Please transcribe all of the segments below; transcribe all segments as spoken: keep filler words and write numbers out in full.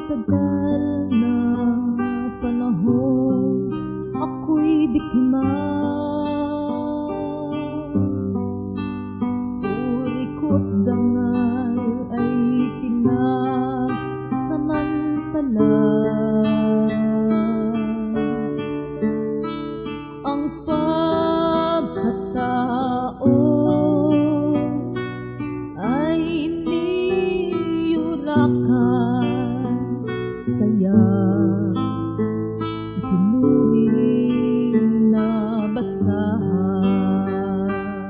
Matagal na panahon ako'y dikma, uri ko't dangal ay pinasamantala. Ang pagkatao ay iniyurakan, kaya tinuring na basahan.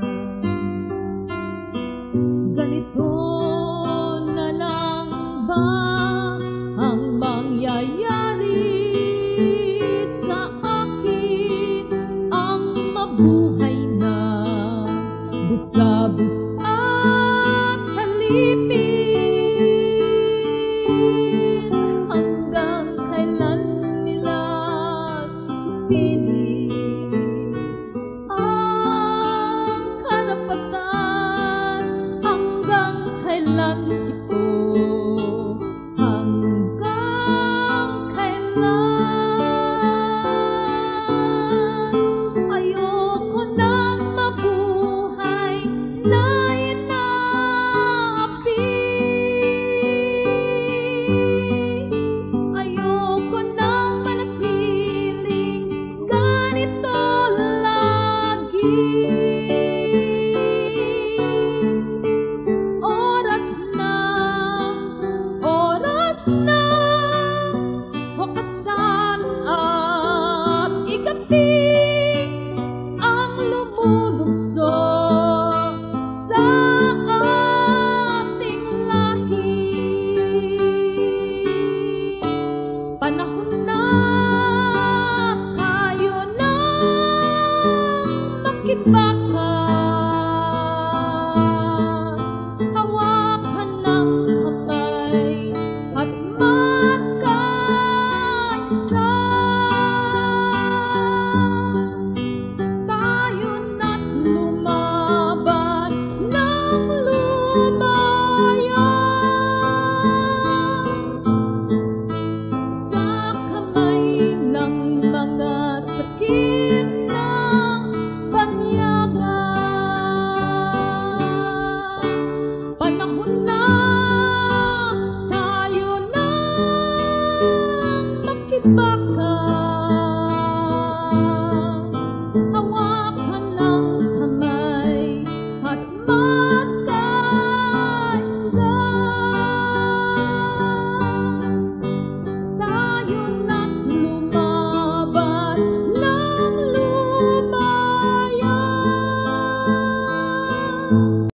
Ganito na lang ba ang mangyayari sa akin? Ang mabuhay na busabos at halipin, hanggang kailan nila susupilin ang karapatan, hanggang kailan ito